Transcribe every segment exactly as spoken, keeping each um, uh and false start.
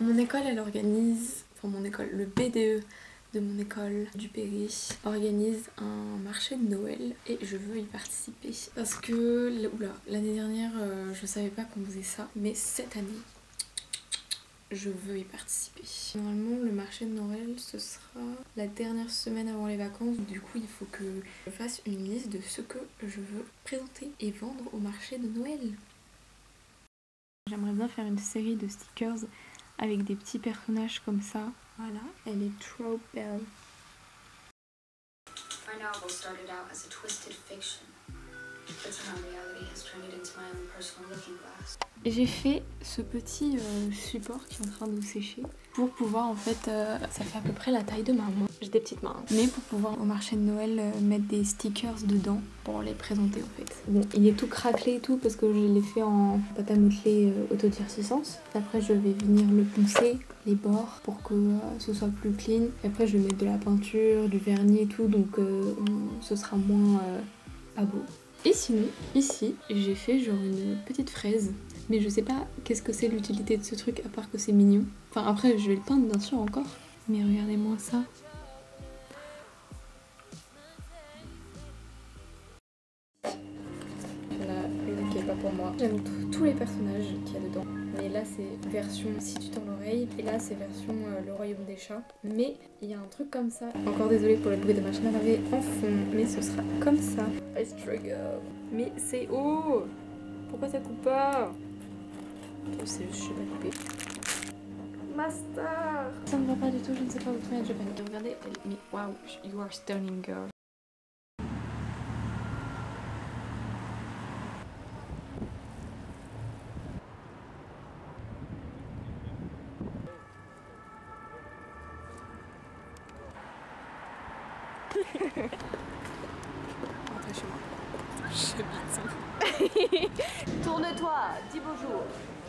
Mon école elle organise, enfin mon école, le B D E de mon école du Péry organise un marché de Noël et je veux y participer. Parce que oula, l'année dernière euh, je savais pas qu'on faisait ça, mais cette année je veux y participer. Normalement le marché de Noël ce sera la dernière semaine avant les vacances, du coup il faut que je fasse une liste de ce que je veux présenter et vendre au marché de Noël. J'aimerais bien faire une série de stickers avec des petits personnages comme ça. Voilà, elle est trop belle. My novel started out as a twisted fiction, but somehow reality has turned it into my own personal looking glass. J'ai fait ce petit euh, support qui est en train de sécher pour pouvoir en fait, euh, ça fait à peu près la taille de ma main, j'ai des petites mains, mais pour pouvoir au marché de Noël euh, mettre des stickers dedans pour les présenter en fait. Bon, il est tout craquelé et tout parce que je l'ai fait en pâte à modeler euh, autodurcissante. Après je vais venir le poncer, les bords pour que euh, ce soit plus clean. Et après je vais mettre de la peinture, du vernis et tout, donc euh, ce sera moins euh, pas beau. Et sinon, ici, j'ai fait genre une petite fraise. Mais je sais pas qu'est-ce que c'est l'utilité de ce truc à part que c'est mignon. Enfin après je vais le peindre bien sûr encore. Mais regardez-moi ça. Là, une qui est pas pour moi. J'aime tous les personnages qu'il y a dedans. Mais là c'est version si tu tends l'oreille. Et là c'est version euh, le royaume des chats. Mais il y a un truc comme ça. Encore désolée pour le bruit de machine à laver en fond. Mais ce sera comme ça. I struggle. Mais c'est haut. Pourquoi ça coupe pas? C'est juste, je sais pas couper. Master! Ça ne va pas du tout, je ne sais pas où te mettre, je panique. Regardez, mais waouh, you are stunning girl. Rentrez chez moi. J'habite. Tourne-toi, dis bonjour.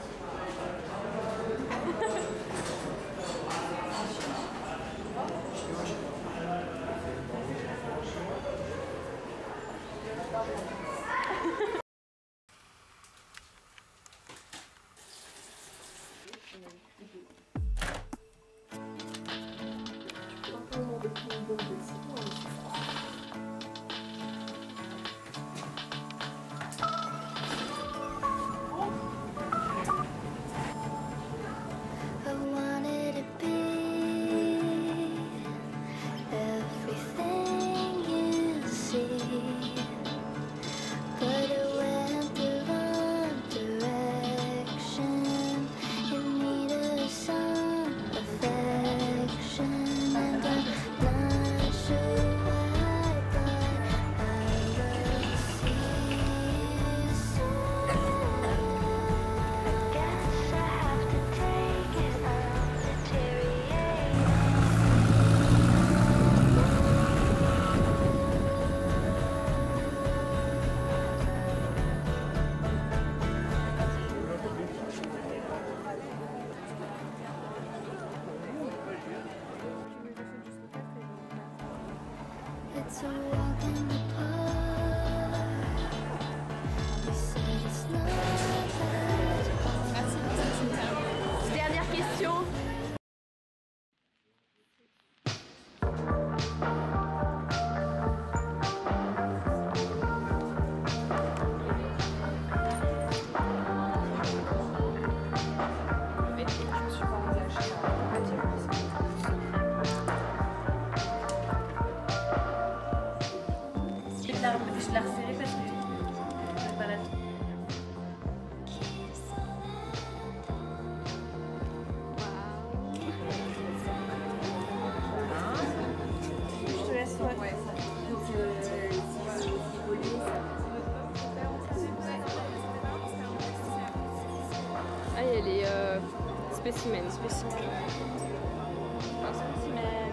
It's a walk in the park. You said it's not bad. Dernière question. Je l'ai resserré parce que j'ai pas la tête. Je te laisse, ouais. Ah, il y a les euh, spécimens. Spécimen. Un spécimen.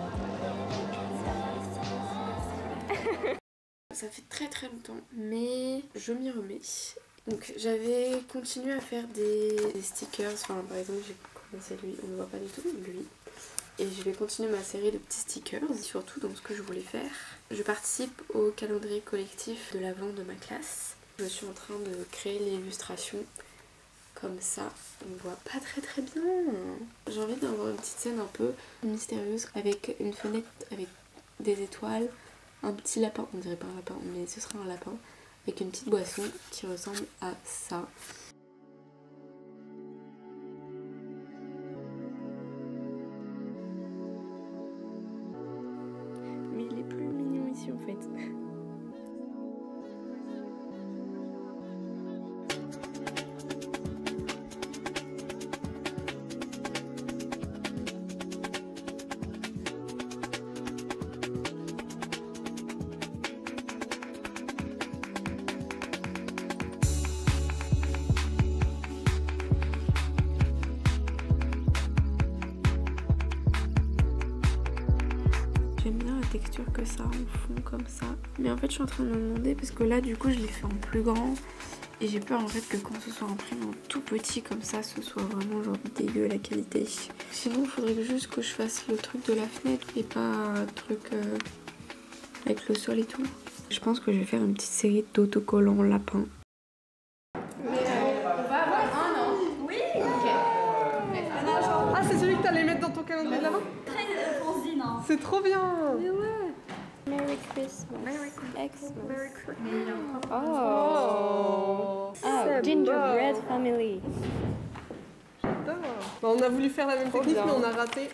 Ça fait très très longtemps, mais je m'y remets. Donc j'avais continué à faire des, des stickers, enfin par exemple j'ai commencé lui, on ne voit pas du tout, lui. Et je vais continuer ma série de petits stickers, surtout dans ce que je voulais faire. Je participe au calendrier collectif de l'avant de ma classe. Je suis en train de créer l'illustration comme ça. On voit pas très très bien. J'ai envie d'avoir une petite scène un peu mystérieuse avec une fenêtre avec des étoiles, un petit lapin, on dirait pas un lapin mais ce serait un lapin, avec une petite boisson qui ressemble à ça. Mais il est plus mignon ici en fait. J'aime bien la texture que ça en fond comme ça. Mais en fait je suis en train de me demander parce que là du coup je l'ai fait en plus grand. Et j'ai peur en fait que quand ce soit imprimé en tout petit comme ça, ce soit vraiment genre dégueu la qualité. Sinon il faudrait juste que je fasse le truc de la fenêtre et pas un truc euh, avec le sol et tout. Je pense que je vais faire une petite série d'autocollants lapins. Ah, c'est celui que t'allais mettre dans ton calendrier de l'avant? Très euh, fanzine, hein. C'est trop bien. Mais ouais. Merry Christmas. Merry Christmas. Merry Christmas. Oh. C'est Gingerbread beau. Family. J'adore. Bah, on a voulu faire la même technique, mais on a raté.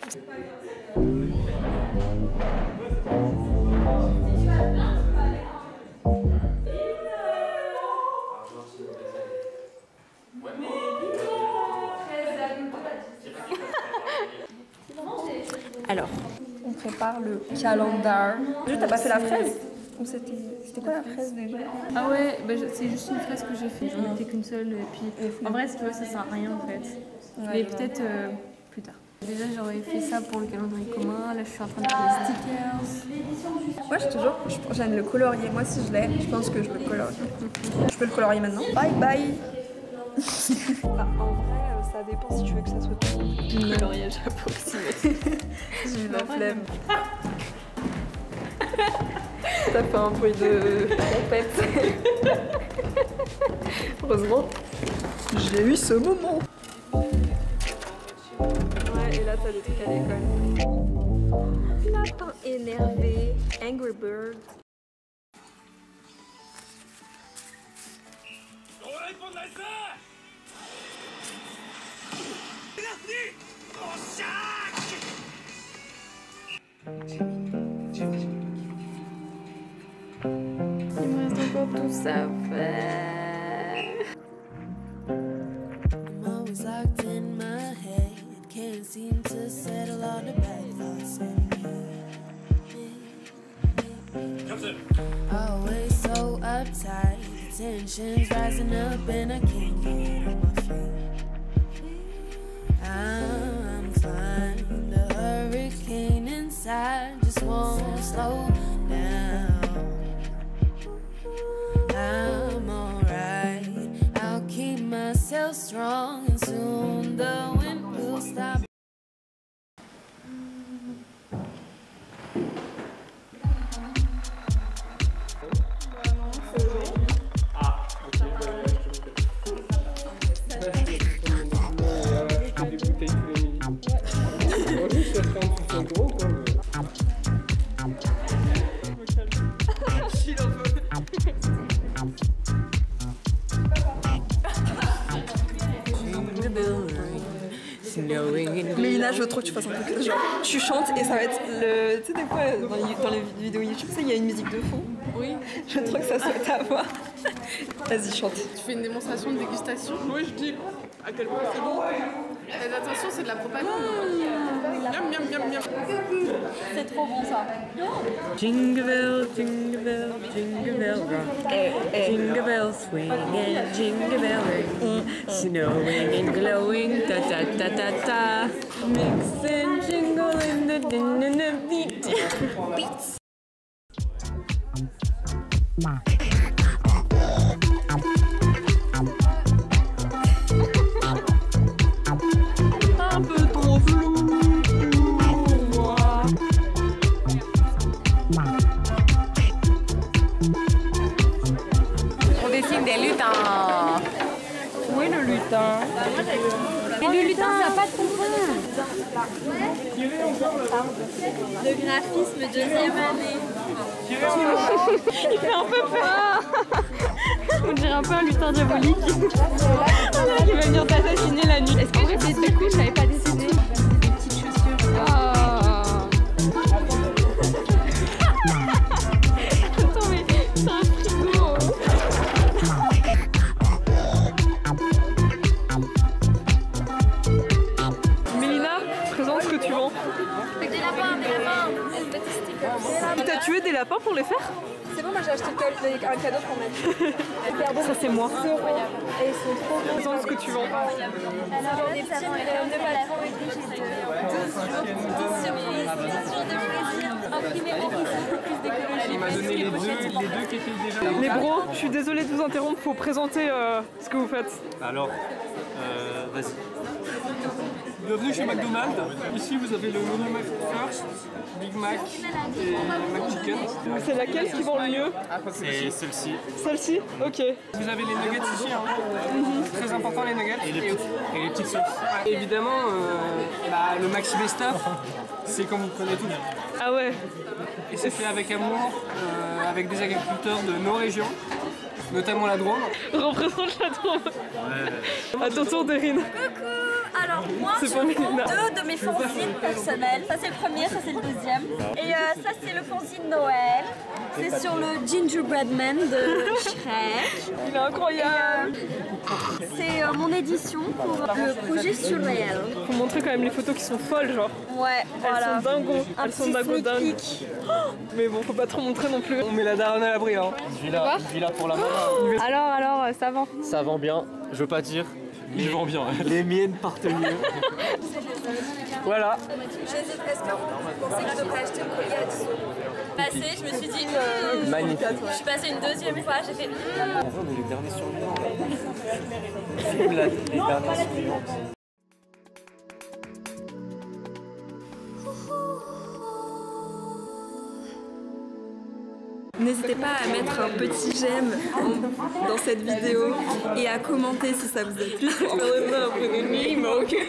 Alors, On prépare le calendar. Déjà, t'as pas fait la fraise? Ou c'était c'était quoi la fraise déjà? Ah ouais, bah, je- c'est juste une fraise que j'ai fait. J'en étais qu'une seule. Et puis, en vrai, si tu vois, ça sert à rien en fait. Mais peut-être euh, plus tard. Déjà, j'aurais fait ça pour le calendrier commun. Là, je suis en train de faire les stickers. Moi, je te jure, je- j'aime le colorier. Moi, si je l'ai, je pense que je le colorie. Je peux le colorier maintenant. Bye bye. Bah, en vrai, euh, ça dépend si tu veux que ça soit tout. coloriage approximé. J'ai eu la flemme. T'as fait un bruit de trompette. Heureusement, j'ai eu ce moment. Ouais, et là, t'as des trucs à l'école. Lapin énervé, Angry Bird. Il me reste encore tout ça à faire. I'm always locked in my head. Can't seem to settle all the bad thoughts in me. Always so uptight. The tension's rising up and I can't get on my feet. I'm fine. The hurricane inside just won't slow down. I'm alright. I'll keep myself strong and soon the wind will stop. Mais Ina, je veux trop que tu fasses un truc. Genre, tu chantes et ça va être le. Tu sais, des fois, dans les, dans les vidéos YouTube, tu sais, il y a une musique de fond. Oui. Je veux trop que ça soit ta voix. Vas-y, chante. Tu fais une démonstration de dégustation? Oui, je dis. À quel point c'est bon? Faites attention, c'est de la propagande. Miam, miam, miam, miam. C'est trop bon ça. Jingle bell, jingle bell, jingle bell rock. Jingle bell swing and jingle bell ring. Snowing and glowing, ta ta ta ta ta. Mix and jingle in the din in the beat. Beats. Un peu trop flou pour moi. On dessine des lutins. Où est le lutin? Et le lutin, ça n'a pas de pompon. Le graphisme deuxième année. Il fait un peu peur. On dirait un peu un lutin diabolique. Il va venir t'assassiner la nuit. Est-ce que j'ai fait des coups, je savais pas dessiner. Des petites chaussures. Oh. Attends, mais c'est un frigo. Mélina, présente ce que tu vends. Des lapins, des lapins. T'as tué des lapins pour les faire? C'est bon, moi j'ai acheté un cadeau pour ma fille. Ça c'est moi. Et ils sont trop bons. Présente ce que tu vends. Alors, des petits de patron et tout, j'ai douze jours, dix surprises, dix jours de plaisir. Imprimé en plus d'écologie. Il m'a donné les deux, les deux qui étaient déjà là. Les bros, je suis désolée de vous interrompre, faut présenter euh, ce que vous faites. Alors, euh, vas-y. Bienvenue chez McDonald's. Ici, vous avez le menu McFirst, Big Mac et McChicken. C'est laquelle qui vend le mieux? C'est celle-ci. Celle-ci? Ok. Vous avez les nuggets ici, hein. Mm-hmm. Très important les nuggets. Et les, et les petites sauces. Et évidemment, euh, bah, le Maxi Best-of, c'est comme vous le connaissez tous. Ah ouais. Et c'est fait avec amour, euh, avec des agriculteurs de nos régions, notamment la Drôme. Représente la Drôme. Ouais. À ton tour, Derine. Coucou. Alors moi je vends deux de mes fanzines personnels. Ça c'est le premier, ça c'est le deuxième. Et euh, ça c'est le fanzine Noël. C'est sur le Gingerbread Man de Shrek. Il est incroyable. Euh, c'est euh, mon édition pour le projet surréel. Faut montrer quand même les photos qui sont folles, genre. Ouais, voilà. Elles sont dingos. Un Elles sont dingo dingues. Oh, mais bon, faut pas trop montrer non plus. On met la daronne à l'abri, hein. Je vis là, je vis là pour la maman. Alors, alors, ça vend? Ça vend bien, je veux pas dire. Il vend bien. Les miennes partent mieux. Voilà. J'hésite, est-ce que vous pensez que je devrais acheter le collier à dix euros? Passé, je me suis dit. Mmh. Magnifique. Je suis passée une deuxième fois, j'ai fait. Mmh. On est les derniers survivants. Filme la, les derniers survivants. N'hésitez pas à mettre un petit j'aime dans cette vidéo et à commenter si ça vous a plu.